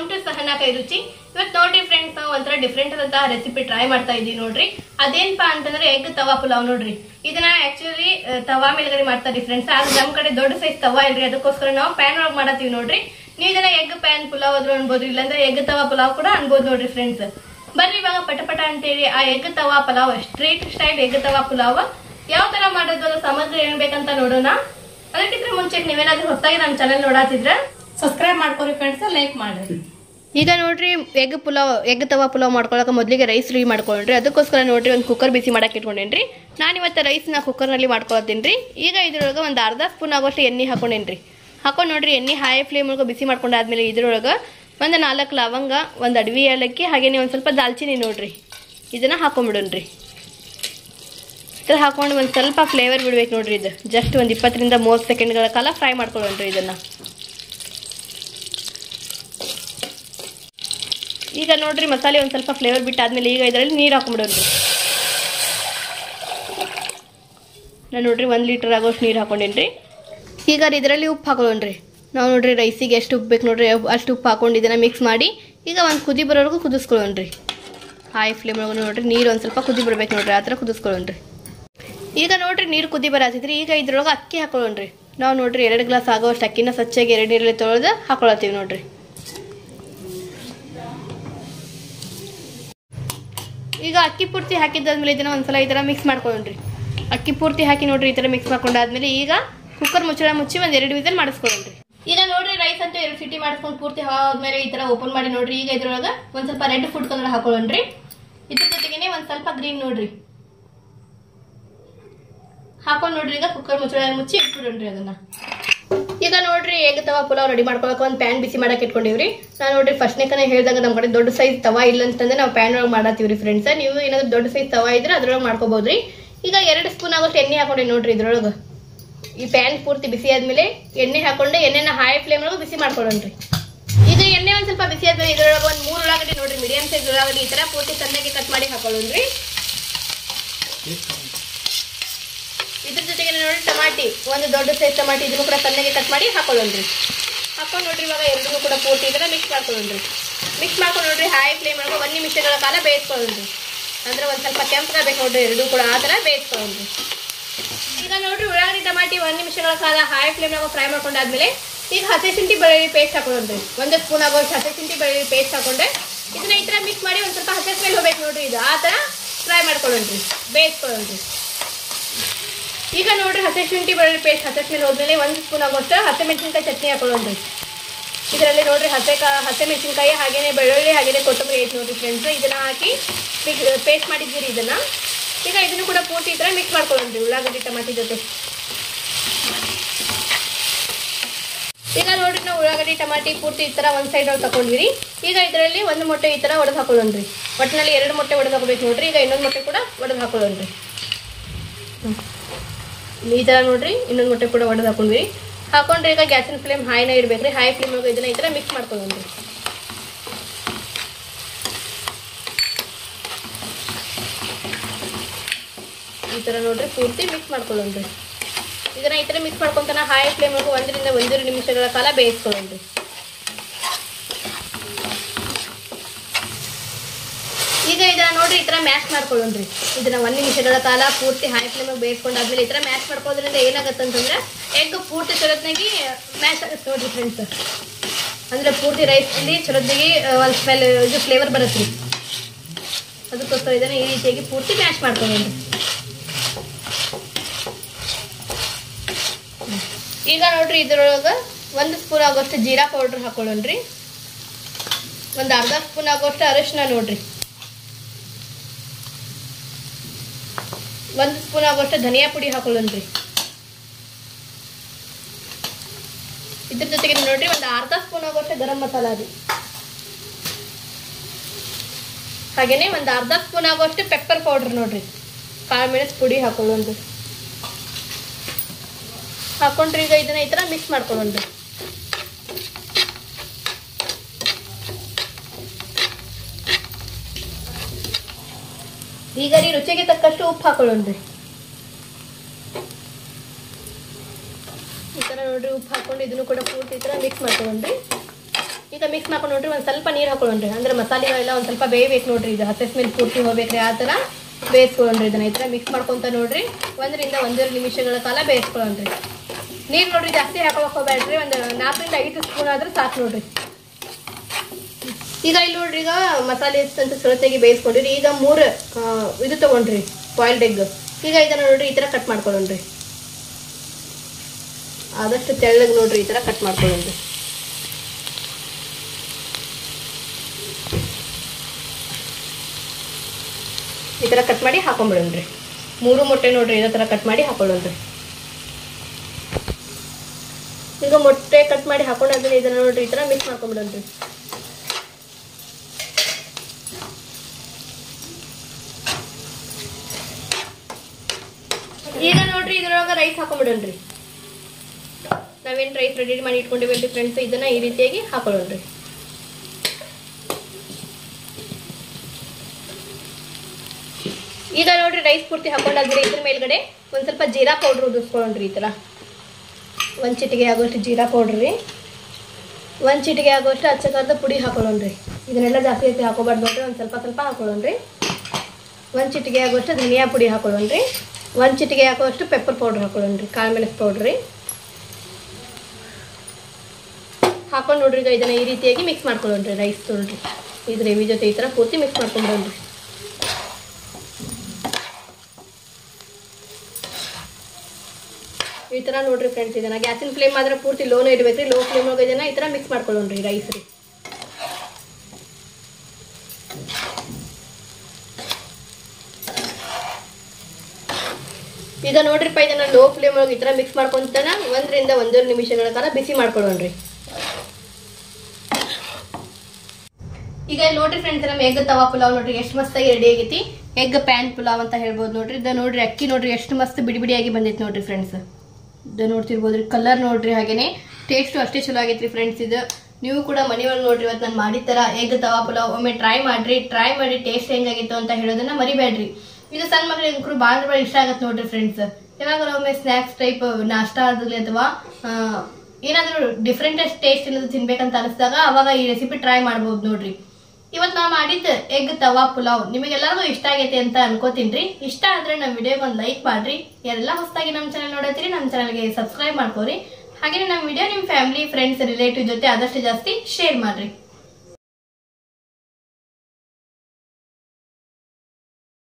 Welcome to Sahana ಕೈ ರುಚಿ. ಇವತ್ತು ನೋಡ್ರಿ ಫ್ರೆಂಡ್ಸ್, ನಾವು ಒಂಥರ ಡಿಫ್ರೆಂಟ್ ಆದಂತಹ ರೆಸಿಪಿ ಟ್ರೈ ಮಾಡ್ತಾ ಇದೀವಿ ನೋಡ್ರಿ. ಅದೇನಪ್ಪಾ ಅಂತಂದ್ರೆ ಎಗ್ ತವಾ ಪುಲಾವ್ ನೋಡ್ರಿ. ಇದನ್ನ ಆಕ್ಚುಲಿ ತವಾ ಮೇಲ್ಗಡೆ ಮಾಡ್ತಾರೆ ಫ್ರೆಂಡ್ಸ್. ಆದ್ರೆ ನಮ್ ಕಡೆ ದೊಡ್ಡ ಸೈಜ್ ತವಾ ಇಲ್ರಿ, ಅದಕ್ಕೋಸ್ಕರ ನಾವು ಪ್ಯಾನ್ ಒಳಗೆ ಮಾಡತ್ತೀವಿ ನೋಡ್ರಿ. ನೀವು ಇದನ್ನ ಎಗ್ ಪ್ಯಾನ್ ಪುಲಾವ್ ಆದ್ರೂ ಅನ್ಬೋದು, ಇಲ್ಲಾಂದ್ರೆ ಎಗ್ ತವಾ ಪುಲಾವ್ ಕೂಡ ಅನ್ಬೋದು ನೋಡ್ರಿ ಫ್ರೆಂಡ್ಸ್. ಬರ್ರಿ ಇವಾಗ ಪಟಪಟ ಅಂತೇಳಿ ಆ egg tawa pulao, street style egg tawa pulao ಯಾವ ತರ ಮಾಡೋದು, ಅದ್ರ ಸಾಮಗ್ರಿ ಏನ್ ಬೇಕಂತ ನೋಡೋಣ. ಅದಕ್ಕಿಂತ ಮುಂಚೆ ನೀವೇನಾದ್ರೂ ಹೊಸದಾಗಿ ನಮ್ಮ ಚಾನೆಲ್ ನೋಡಾತಿದ್ರೆ ಸಬ್ಸ್ಕ್ರೈಬ್ ಮಾಡ್ಕೊರಿ ಫ್ರೆಂಡ್ಸ್, ಲೈಕ್ ಮಾಡ್ರಿ. ಈಗ ನೋಡ್ರಿ ಎಗ್ ತವಾ ಪುಲಾವ್ ಮಾಡ್ಕೊಳಕ ಮೊದಲಿಗೆ ರೈಸ್ ರೆಡಿ ಮಾಡ್ಕೊಂಡ್ರಿ. ಅದಕ್ಕೋಸ್ಕರ ನೋಡ್ರಿ ಒಂದು ಕುಕ್ಕರ್ ಬಿಸಿ ಮಾಡಕ್ಕೆ ಇಟ್ಕೊಂಡೇನ್ರಿ. ನಾನು ಇವತ್ತು ರೈಸ್ನ ಕುಕ್ಕರ್ನಲ್ಲಿ ಮಾಡ್ಕೊಳತ್ತೀನಿ. ಈಗ ಇದ್ರೊಳಗೆ ಒಂದು ಅರ್ಧ ಸ್ಪೂನ್ ಆಗೋಷ್ಟು ಎಣ್ಣೆ ಹಾಕೊಂಡೇನ್ರಿ. ಹಾಕೊಂಡು ನೋಡ್ರಿ ಎಣ್ಣೆ ಹೈ ಫ್ಲೇಮ್ ಒಳಗೆ ಬಿಸಿ ಮಾಡ್ಕೊಂಡಾದ್ಮೇಲೆ ಇದ್ರೊಳಗೆ ಒಂದು 4 ಲವಂಗ, ಒಂದು ಅಡವಿ ಏಲಕ್ಕಿ, ಹಾಗೇನೆ ಒಂದು ಸ್ವಲ್ಪ ದಾಲ್ಚಿನ್ನಿ ನೋಡ್ರಿ, ಇದನ್ನ ಹಾಕೊಂಡ್ಬಿಡೋಣ್ರಿ. ಇದ್ರ ಹಾಕೊಂಡು ಒಂದು ಸ್ವಲ್ಪ ಫ್ಲೇವರ್ ಬಿಡ್ಬೇಕು ನೋಡ್ರಿ. ಇದು ಜಸ್ಟ್ ಒಂದು 20 ರಿಂದ 30 ಸೆಕೆಂಡ್ಗಳ ಕಾಲ ಫ್ರೈ ಮಾಡ್ಕೊಳ್ಳೋಣ್ರಿ ಇದನ್ನ. ಈಗ ನೋಡ್ರಿ ಮಸಾಲೆ ಒಂದು ಸ್ವಲ್ಪ ಫ್ಲೇವರ್ ಬಿಟ್ಟಾದ್ಮೇಲೆ ಈಗ ಇದರಲ್ಲಿ ನೀರು ಹಾಕೊಂಡ್ಬಿಡೋಣ್ರಿ. ನಾನು ನೋಡ್ರಿ 1 ಲೀಟರ್ ಆಗೋಷ್ಟು ನೀರು ಹಾಕೊಂಡೇನ್ರಿ. ಈಗ ಇದರಲ್ಲಿ ಉಪ್ಪು ಹಾಕೊಳ್ಳೋಣ್ರಿ. ನಾವು ನೋಡ್ರಿ ರೈಸಿಗೆ ಎಷ್ಟು ಉಪ್ಪು ಬೇಕು ನೋಡ್ರಿ ಅಷ್ಟು ಉಪ್ಪು ಹಾಕೊಂಡು ಇದನ್ನ ಮಿಕ್ಸ್ ಮಾಡಿ ಈಗ ಒಂದು ಕುದಿ ಬರೋವರೆಗೂ ಕುದಿಸ್ಕೊಳ್ಳೋಣ್ರಿ. ಹೈ ಫ್ಲೇಮ್ ಒಳಗೆ ನೋಡ್ರಿ ನೀರು ಒಂದು ಸ್ವಲ್ಪ ಕುದಿ ಬರ್ಬೇಕು ನೋಡ್ರಿ, ಆ ಥರ ಕುದಿಸ್ಕೊಳ್ಳೋಣ್ರಿ. ಈಗ ನೋಡ್ರಿ ನೀರು ಕುದಿ ಬರತ್ತಿದ್ರಿ. ಈಗ ಇದ್ರೊಳಗೆ ಅಕ್ಕಿ ಹಾಕೊಳ್ಳೋಣ್ರಿ. ನಾವು ನೋಡ್ರಿ 2 ಗ್ಲಾಸ್ ಆಗೋಷ್ಟು ಅಕ್ಕಿನ ಸ್ವಚ್ಛಾಗಿ 2 ನೀರಲ್ಲಿ ತೊಳೆದು ಹಾಕೊಳತ್ತೀವಿ ನೋಡ್ರಿ. ಈಗ ಅಕ್ಕಿ ಪೂರ್ತಿ ಹಾಕಿದ್ದಾದ್ಮೇಲೆ ಇದನ್ನ ಒಂದ್ಸಲ ಈ ಥರ ಮಿಕ್ಸ್ ಮಾಡ್ಕೊಳ್ಳೋಣ್ರಿ. ಅಕ್ಕಿ ಪೂರ್ತಿ ಹಾಕಿ ನೋಡ್ರಿ ಈ ಥರ ಮಿಕ್ಸ್ ಮಾಡ್ಕೊಂಡಾದ್ಮೇಲೆ ಈಗ ಕುಕ್ಕರ್ ಮುಚ್ಚಳ ಮುಚ್ಚಿ ಒಂದು 2 ವಿಸಲ್ ಮಾಡಿಸ್ಕೊಳ್ಳೋಣ್ರಿ. ಈಗ ನೋಡ್ರಿ ರೈಸ್ ಅಂತೂ 2 ಸಿಟಿ ಮಾಡಿಸ್ಕೊಂಡು ಪೂರ್ತಿ ಆದ್ಮೇಲೆ ಈ ತರ ಓಪನ್ ಮಾಡಿ ನೋಡ್ರಿ. ಈಗ ಇದ್ರೊಳಗೆ ಒಂದು ಸ್ವಲ್ಪ ರೆಡ್ ಫುಡ್ ಕಲರ್ ಹಾಕೊಳ್ಳೋಣ್ರಿ. ಇದ್ರ ಜೊತೆಗೇನೆ ಒಂದು ಸ್ವಲ್ಪ ಗ್ರೀನ್ ನೋಡ್ರಿ ಹಾಕೊಂಡು ನೋಡ್ರಿ ಈಗ ಕುಕ್ಕರ್ ಮುಚ್ಚಳ ಮುಚ್ಚಿ ಇಟ್ಬಿಡೋಣ್ರಿ ಅದನ್ನ. ಈಗ ನೋಡ್ರಿ ಎಗ್ ತವಾ ಪುಲಾವ್ ರೆಡಿ ಮಾಡ್ಕೊಳಕ ಒಂದು ಪ್ಯಾನ್ ಬಿಸಿ ಮಾಡಕ್ಕೆ ಇಟ್ಕೊಂಡಿವ್ರಿ. ನಾನು ನೋಡ್ರಿ ಫಸ್ಟ್ನೇಕನೇ ಹೇಳಿದಾಗ ನಮ್ಮ ಕಡೆ ದೊಡ್ಡ ಸೈಜ್ ತವಾ ಇಲ್ಲ ಅಂತಂದ್ರೆ ನಾವು ಪ್ಯಾನ್ ಒಳಗೆ ಮಾಡತ್ತೀವ್ರಿ ಫ್ರೆಂಡ್ಸ್. ನೀವು ಏನಾದ್ರು ದೊಡ್ಡ ಸೈಜ್ ತವಾ ಇದ್ರೆ ಅದ್ರೊಳಗೆ ಮಾಡ್ಕೋಬಹುದ್ರಿ. ಈಗ 2 ಸ್ಪೂನ್ ಆಗೋಷ್ಟು ಎಣ್ಣೆ ಹಾಕೊಂಡಿ ನೋಡ್ರಿ. ಇದ್ರೊಳಗೆ ಈ ಪ್ಯಾನ್ ಪೂರ್ತಿ ಬಿಸಿ ಆದ್ಮೇಲೆ ಎಣ್ಣೆ ಹಾಕೊಂಡು ಎಣ್ಣೆನ ಹೈ ಫ್ಲೇಮ್ ಒಳಗೆ ಬಿಸಿ ಮಾಡ್ಕೊಳ್ಳೋಣ್ರಿ. ಈಗ ಎಣ್ಣೆ ಒಂದ್ ಸ್ವಲ್ಪ ಬಿಸಿ ಆದ್ಮೇಲೆ ಇದ್ರೊಳಗೆ ಒಂದು 3 ಉಳ್ಳಾಗಡ್ಡಿ ನೋಡ್ರಿ, ಮೀಡಿಯಂ ಸೈಜ್ ಉಳ್ಳಾಗಡ್ಡಿ ಈ ತರ ಪೂರ್ತಿ ಸಣ್ಣಗೆ ಕಟ್ ಮಾಡಿ ಹಾಕೊಳ್ಳೋಣ್ರಿ. ಇದ್ರ ಜೊತೆಗೆ ನೋಡಿ ಟಮಾಟಿ, ಒಂದು ದೊಡ್ಡ ಸೈಜ್ ಟಮಾಟಿ, ಇದನ್ನು ಕೂಡ ಸಣ್ಣಗೆ ಕಟ್ ಮಾಡಿ ಹಾಕೊಳ್ಳೋಣ್ರಿ. ಹಾಕೊಂಡು ನೋಡ್ರಿ ಇವಾಗ ಎರಡನ್ನೂ ಕೂಡ ಪೂರ್ತಿ ಇದನ್ನ ಮಿಕ್ಸ್ ಮಾಡ್ಕೊಳ್ಳೋಣ್ರಿ. ಮಿಕ್ಸ್ ಮಾಡ್ಕೊಂಡು ನೋಡ್ರಿ ಹೈ ಫ್ಲೇಮ್ ಒಳಗೆ 1 ನಿಮಿಷಗಳ ಕಾಲ ಬೇಯಿಸ್ಕೊಳ್ಳೋಣ್ರಿ. ಅಂದ್ರೆ ಒಂದ್ ಸ್ವಲ್ಪ ಕೆಂಪಗಾಗಬೇಕು ನೋಡ್ರಿ, ಎರಡೂ ಕೂಡ ಆ ತರ ಬೇಯಿಸ್ಕೊಳ್ಳೋಣ್ರಿ. ಈಗ ನೋಡ್ರಿ ಉಳ್ಳಾಗಡ್ಡಿ ಟಮಾಟಿ 1 ನಿಮಿಷಗಳ ಕಾಲ ಹೈ ಫ್ಲೇಮ್ ಒಳಗೆ ಫ್ರೈ ಮಾಡ್ಕೊಂಡಾದ್ಮೇಲೆ ಈಗ ಹಸಿಶುಂಠಿ ಬೆಳ್ಳುಳ್ಳಿ ಪೇಸ್ಟ್ ಹಾಕೊಳ್ಳೋಣ್ರಿ. 1 ಸ್ಪೂನ್ ಆಗೋಷ್ಟು ಹಸಿಶುಂಠಿ ಬೆಳ್ಳುಳ್ಳಿ ಪೇಸ್ಟ್ ಹಾಕೊಂಡೆ ಇದನ್ನ ಈ ತರ ಮಿಕ್ಸ್ ಮಾಡಿ ಒಂದ್ ಸ್ವಲ್ಪ ಹಸಿ ಸ್ಮೆಲ್ ಹೋಗ್ಬೇಕು ನೋಡ್ರಿ. ಇದು ಆ ತರ ಫ್ರೈ ಮಾಡ್ಕೊಳ್ಳೋಣ್ರಿ, ಬೇಯಿಸ್ಕೊಳ್ಳೋಣ್ರಿ. ಈಗ ನೋಡ್ರಿ ಹಸಿಶುಂಠಿ ಬೆಳ್ಳುಳ್ಳಿ ಪೇಸ್ಟ್ ಹಸಿ ಸ್ಮೆಲ್ ಹೋದ್ಮೇಲೆ 1 ಸ್ಪೂನ್ ಆಗೋಷ್ಟು ಹಸಿಮೆಣಸಿನಕಾಯಿ ಚಟ್ನಿ ಹಾಕೊಳ್ಳೋಣ್ರಿ. ಇದರಲ್ಲಿ ನೋಡ್ರಿ ಹಸಿಮೆಣಸಿನಕಾಯಿ ಹಾಗೇನೆ ಬೆಳ್ಳುಳ್ಳಿ ಹಾಗೇನೆ ಕೊತ್ತಂಬರಿ ಐತೆ ನೋಡ್ರಿ ಫ್ರೆಂಡ್ಸ್. ಇದನ್ನ ಹಾಕಿ ಪೇಸ್ಟ್ ಮಾಡಿದ್ದೀರಿ ಇದನ್ನ. ಈಗ ಇದನ್ನು ಕೂಡ ಪೂರ್ತಿ ಈ ತರ ಮಿಕ್ಸ್ ಮಾಡ್ಕೊಳ್ಳೋಣ್ರಿ ಉಳ್ಳಾಗಡ್ಡಿ ಟಮಾಟಿ ಜೊತೆ. ಈಗ ನೋಡ್ರಿ ನಾವು ಉಳ್ಳಾಗಡ್ಡಿ ಟಮಾಟಿ ಪೂರ್ತಿ ಈ ತರ ಒಂದ್ ಸೈಡ್ ಒಳಗೆ ತಗೊಂಡ್ವಿ. ಈಗ ಇದರಲ್ಲಿ 1 ಮೊಟ್ಟೆ ಈ ತರ ಒಡೆದು ಹಾಕೊಳ್ಳೋಣ್ರಿ. ಒಟ್ಟಿನಲ್ಲಿ 2 ಮೊಟ್ಟೆ ಒಡೆದು ಹಾಕೋಬೇಕು ನೋಡ್ರಿ. ಈಗ ಇನ್ನೊಂದು ಮೊಟ್ಟೆ ಕೂಡ ಒಡೆದು ಹಾಕೊಳ್ಳೋಣ್ರಿ. ಈ ತರ ನೋಡ್ರಿ ಇನ್ನೊಂದು ಮೊಟ್ಟೆ ಕೂಡ ಒಡೆದು ಹಾಕೊಂಡ್ವಿ. ಹಾಕೊಂಡ್ರೆ ಈಗ ಗ್ಯಾಸಿನ ಫ್ಲೇಮ್ ಹೈನ ಇರ್ಬೇಕ್ರಿ. ಹೈ ಫ್ಲೇಮ್ ಒಳಗೆ ಇದನ್ನ ಈ ತರ ಮಿಕ್ಸ್ ಮಾಡ್ಕೊಳ್ಳೋಣ್ರಿ. ಈ ತರ ನೋಡ್ರಿ ಪೂರ್ತಿ ಮಿಕ್ಸ್ ಮಾಡ್ಕೊಳ್ಳೋಣ್ರಿ. ಇದನ್ನ ಈ ತರ ಮಿಕ್ಸ್ ಮಾಡ್ಕೊಂತಾನ ಹೈ ಫ್ಲೇಮ್ ಒಳಗೆ 1 ರಿಂದ 1.5 ನಿಮಿಷಗಳ ಕಾಲ ಬೇಯಿಸ್ಕೊಳ್ಳೋಣ್ರಿ. ಈಗ ಇದನ್ನ ನೋಡ್ರಿ ಈ ತರ ಮ್ಯಾಶ್ ಮಾಡ್ಕೊಳ್ಳೋಣ್ರಿ. ಇದನ್ನ 1 ನಿಮಿಷಗಳ ಕಾಲ ಪೂರ್ತಿ ಹೈ ಫ್ಲೇಮ್ ಒಳಗೆ ಬೇಯಿಸ್ಕೊಂಡಾದ್ಮೇಲೆ ಈ ತರ ಮ್ಯಾಶ್ ಮಾಡ್ಕೋದ್ರಿಂದ ಏನಾಗುತ್ತೆ ಅಂತಂದ್ರೆ ಎಗ್ ಪೂರ್ತಿ ಚಲೋತ್ನಾಗಿ ಮ್ಯಾಶ್ ಆಗುತ್ತೆ ನೋಡ್ರಿ ಫ್ರೆಂಡ್ಸ್. ಅಂದ್ರೆ ಪೂರ್ತಿ ರೈಸ್ ಅಲ್ಲಿ ಚಲೋತ್ನಾಗಿ ಒಂದು ಸ್ಮೆಲ್ ಇದು ಫ್ಲೇವರ್ ಬರುತ್ತೆ. ಅದಕ್ಕೋಸ್ಕರ ಇದನ್ನ ಈ ರೀತಿಯಾಗಿ ಪೂರ್ತಿ ಮ್ಯಾಶ್ ಮಾಡ್ಕೊಳ್ಳೋಣ್ರಿ. ಈಗ ನೋಡ್ರಿ ಇದ್ರೊಳಗೆ 1 ಸ್ಪೂನ್ ಆಗೋಷ್ಟು ಜೀರಾ ಪೌಡರ್ ಹಾಕೊಳ್ಳೋಣ್ರಿ. ಒಂದು ಅರ್ಧ ಸ್ಪೂನ್ ಆಗೋಷ್ಟು ಅರಿಶಿನ ನೋಡ್ರಿ. 1 ಸ್ಪೂನ್ ಆಗೋಷ್ಟು ಧನಿಯಾ ಪುಡಿ ಹಾಕೊಳ್ಳೋಣ್ರಿ. ಇದ್ರ ಜೊತೆಗೆ ನೋಡ್ರಿ ಒಂದು ಅರ್ಧ ಸ್ಪೂನ್ ಆಗೋಷ್ಟು ಗರಂ ಮಸಾಲ ರೀ. ಹಾಗೇನೆ ಒಂದು ಅರ್ಧ ಸ್ಪೂನ್ ಆಗೋಷ್ಟು ಪೆಪ್ಪರ್ ಪೌಡರ್ ನೋಡ್ರಿ. ಕಾಳು ಮೆಣಸು ಪುಡಿ ಹಾಕೊಳ್ಳೋಣ್ರಿ. ಹಾಕೊಂಡ್ರಿ ಈಗ ಇದನ್ನ ಈ ತರ ಮಿಕ್ಸ್ ಮಾಡ್ಕೊಳ್ಳೋಣ್ರಿ. ಈಗ ರುಚಿಗೆ ತಕ್ಕಷ್ಟು ಉಪ್ಪು ಹಾಕೊಳ್ಳೋಣ್ರಿ. ಈ ತರ ನೋಡ್ರಿ ಉಪ್ಪು ಹಾಕೊಂಡು ಇದನ್ನು ಕೂಡ ಪೂರ್ತಿ ಈ ತರ ಮಿಕ್ಸ್ ಮಾಡ್ಕೊಳ್ಳೋಣ್ರಿ. ಈಗ ಮಿಕ್ಸ್ ಮಾಡ್ಕೊಂಡು ನೋಡ್ರಿ ಒಂದು ಸ್ವಲ್ಪ ನೀರು ಹಾಕೊಳ್ಳೋಣ್ರಿ. ಅಂದ್ರೆ ಮಸಾಲೆಗಳೆಲ್ಲ ಒಂದು ಸ್ವಲ್ಪ ಬೇಯಬೇಕು ನೋಡ್ರಿ. ಇದು ಹಸಿ ಸ್ಮೆಲ್ ಪೂರ್ತಿ ಹೋಗ್ಬೇಕ್ರಿ. ಆ ಥರ ಬೇಯಿಸ್ಕೊಳ್ಳೋಣ್ರಿ. ಇದನ್ನ ಈ ಥರ ಮಿಕ್ಸ್ ಮಾಡ್ಕೊತ ನೋಡ್ರಿ 1 ರಿಂದ 1.5 ನಿಮಿಷಗಳ ಕಾಲ ಬೇಯಿಸ್ಕೊಳ್ಳೋಣ್ರಿ. ನೀರು ನೋಡ್ರಿ ಜಾಸ್ತಿ ಹಾಕೋಕೆ ಹೋಗ್ಬೇಡ್ರಿ. ಒಂದು 4 ರಿಂದ 5 ಸ್ಪೂನ್ ಆದ್ರೆ ಸಾಕು ನೋಡ್ರಿ. ಈಗ ಇಲ್ಲಿ ನೋಡ್ರಿ, ಈಗ ಮಸಾಲೆ ಅಂತ ಸುರತೆಗೆ ಬೇಯಿಸ್ಕೊಂಡ್ರಿ. ಈಗ 3 ಇದು ತಗೊಂಡ್ರಿ ಬಾಯ್ಲ್ಡ್ ಎಗ್. ಈಗ ಇದನ್ನ ನೋಡ್ರಿ ಈ ಥರ ಕಟ್ ಮಾಡ್ಕೊಳ್ಳೋಣ್ರಿ. ಆದಷ್ಟು ತೆಳ್ಳಗೆ ನೋಡ್ರಿ ಈ ಥರ ಕಟ್ ಮಾಡ್ಕೊಳ್ಳೋಣ್ರಿ. ಈ ಥರ ಕಟ್ ಮಾಡಿ ಹಾಕೊಂಡ್ಬಿಡೋಣ್ರಿ. 3 ಮೊಟ್ಟೆ ನೋಡ್ರಿ ಇದೇ ಥರ ಕಟ್ ಮಾಡಿ ಹಾಕೊಳ್ಳೋಣ್ರಿ. ಈಗ ಮೊಟ್ಟೆ ಕಟ್ ಮಾಡಿ ಹಾಕೊಂಡಾದ್ಮೇಲೆ ಇದನ್ನ ನೋಡ್ರಿ ಈ ಥರ ಮಿಕ್ಸ್ ಮಾಡ್ಕೊಂಡ್ಬಿಡೋಣ್ರಿ. ಈಗ ನೋಡ್ರಿ ಇದ್ರೊಳಗ ರೈಸ್ ಹಾಕೊಂಡ್ಬಿಡೋಣ್ರಿ. ನಾವೇನು ರೈಸ್ ರೆಡಿ ಮಾಡಿ ಇಟ್ಕೊಂಡಿವಿ ಫ್ರೆಂಡ್ಸ್, ಇದನ್ನ ಈ ರೀತಿಯಾಗಿ ಹಾಕೊಳ್ಳೋಣ್ರಿ. ಈಗ ನೋಡ್ರಿ ರೈಸ್ ಪೂರ್ತಿ ಹಾಕೊಂಡಾದ್ರೆ ಇದ್ರ ಮೇಲ್ಗಡೆ ಒಂದು ಸ್ವಲ್ಪ ಜೀರಾ ಪೌಡ್ರ್ ಉದಿಸ್ಕೊಳ್ಳೋಣ್ರಿ. ಈ ಥರ 1 ಚಿಟಿಕೆ ಆಗೋಷ್ಟು ಜೀರಾ ಪೌಡ್ರಿ, 1 ಚಿಟಿಕೆ ಆಗೋಷ್ಟು ಅಚ್ಚಕಾರದ ಪುಡಿ ಹಾಕೊಳ್ಳೋಣ್ರಿ. ಇದನ್ನೆಲ್ಲ ಜಾಸ್ತಿ ಜಾಸ್ತಿ ಹಾಕೋಬಾರ್ದು ನೋಡ್ರಿ, ಒಂದು ಸ್ವಲ್ಪ ಸ್ವಲ್ಪ ಹಾಕೊಳ್ಳೋಣ್ರಿ. 1 ಚಿಟಿಕೆ ಆಗೋಷ್ಟು ಧನಿಯಾ ಪುಡಿ ಹಾಕೊಳ್ಳೋಣ್ರಿ. 1 ಚಿಟಿಕೆ ಹಾಕೋಷ್ಟು ಪೆಪ್ಪರ್ ಪೌಡ್ರ್ ಹಾಕೊಳ್ಳೋಣ್ರಿ, ಕಾಳು ಮೆಣಸು ಪೌಡ್ರಿ ಹಾಕೊಂಡು ನೋಡ್ರಿ. ಈಗ ಇದನ್ನ ಈ ರೀತಿಯಾಗಿ ಮಿಕ್ಸ್ ಮಾಡ್ಕೊಳ್ಳೋಣ್ರಿ. ರೈಸ್ ನೋಡ್ರಿ ಈ ಗ್ರೇವಿ ಜೊತೆ ಈ ಥರ ಪೂರ್ತಿ ಮಿಕ್ಸ್ ಮಾಡ್ಕೊಂಡ್ಬಿಡೋಣ್ರಿ. ಈ ಥರ ನೋಡ್ರಿ ಫ್ರೆಂಡ್ಸ್, ಇದನ್ನ ಗ್ಯಾಸಿನ ಫ್ಲೇಮ್ ಆದ್ರೆ ಪೂರ್ತಿ ಲೋನ ಇಡಬೇಕ್ರಿ. ಲೋ ಫ್ಲೇಮ್ ಒಳಗೆ ಇದನ್ನ ಈ ಥರ ಮಿಕ್ಸ್ ಮಾಡ್ಕೊಳ್ಳೋಣ್ರಿ ರೈಸ್ ರೀ. ಈಗ ನೋಡ್ರಿಪ್ಪ ಇದನ್ನ ಲೋ ಫ್ಲೇಮ್ ಒಳಗೆ ಈ ಥರ ಮಿಕ್ಸ್ ಮಾಡ್ಕೊಂತಾನ 1 ರಿಂದ 1.5 ನಿಮಿಷಗಳ ಕಾಲ ಬಿಸಿ ಮಾಡ್ಕೊಳ್ಳೋಣ್ರಿ. ಈಗ ನೋಡ್ರಿ ಫ್ರೆಂಡ್ಸ್, ನಮ್ಮ ಎಗ್ ತವಾ ಪುಲಾವ್ ನೋಡ್ರಿ ಎಷ್ಟು ಮಸ್ತಾಗಿ ರೆಡಿ ಆಗೈತಿ. ಎಗ್ ಪ್ಯಾನ್ ಪುಲಾವ್ ಅಂತ ಹೇಳ್ಬೋದು ನೋಡ್ರಿ. ಇದು ನೋಡ್ರಿ ಅಕ್ಕಿ ನೋಡ್ರಿ ಎಷ್ಟು ಮಸ್ತ್ ಬಿಡಿ ಬಿಡಿಯಾಗಿ ಬಂದೈತಿ ನೋಡ್ರಿ ಫ್ರೆಂಡ್ಸ್. ಇದು ನೋಡ್ತಿರ್ಬೋದ್ರಿ, ಕಲರ್ ನೋಡ್ರಿ, ಹಾಗೇನೆ ಟೇಸ್ಟು ಅಷ್ಟೇ ಚಲೋ ಆಗೈತ್ರಿ ಫ್ರೆಂಡ್ಸ್. ಇದು ನೀವು ಕೂಡ ಮನೆಯೊಳಗೆ ನೋಡ್ರಿ ಇವತ್ತು ನಾನು ಮಾಡಿದ ಥರ ಎಗ್ ತವಾ ಪುಲಾವ್ ಒಮ್ಮೆ ಟ್ರೈ ಮಾಡಿ ಟೇಸ್ಟ್ ಹೆಂಗಾಗಿತ್ತು ಅಂತ ಹೇಳೋದನ್ನ ಮರಿಬೇಡ್ರಿ. ಇದು ಸಣ್ಣ ಮಕ್ಳಿಗೆ ಭಾಳ ಇಷ್ಟ ಆಗತ್ತೆ ನೋಡ್ರಿ ಫ್ರೆಂಡ್ಸ್. ಯಾವಾಗ ಒಮ್ಮೆ ಸ್ನ್ಯಾಕ್ಸ್ ಟೈಪ್ ನಾಷ್ಟಾ ಆಗಲಿ ಅಥವಾ ಏನಾದರೂ ಡಿಫ್ರೆಂಟ್ ಟೇಸ್ಟ್ ಏನಾದ್ರು ತಿನ್ಬೇಕಂತ ಅನಿಸಿದಾಗ ಅವಾಗ ಈ ರೆಸಿಪಿ ಟ್ರೈ ಮಾಡ್ಬೋದು ನೋಡ್ರಿ. ಇವತ್ತು ನಾವು ಮಾಡಿದ್ದ ಎಗ್ ತವಾ ಪುಲಾವ್ ನಿಮಗೆಲ್ಲರಿಗೂ ಇಷ್ಟ ಆಗೈತೆ ಅಂತ ಅನ್ಕೋತೀನಿ. ಇಷ್ಟ ಆದ್ರೆ ನಮ್ಮ ವಿಡಿಯೋಗೆ ಒಂದು ಲೈಕ್ ಮಾಡ್ರಿ. ಯಾರೆಲ್ಲ ಹೊಸದಾಗಿ ನಮ್ಮ ಚಾನಲ್ ನೋಡತ್ತೀರಿ ನಮ್ಮ ಚಾನಲ್ಗೆ ಸಬ್ಸ್ಕ್ರೈಬ್ ಮಾಡ್ಕೋರಿ. ಹಾಗೆ ನಮ್ಮ ವಿಡಿಯೋ ನಿಮ್ಮ ಫ್ಯಾಮಿಲಿ ಫ್ರೆಂಡ್ಸ್ ರಿಲೇಟಿವ್ ಜೊತೆ ಆದಷ್ಟು ಜಾಸ್ತಿ ಶೇರ್ ಮಾಡ್ರಿ.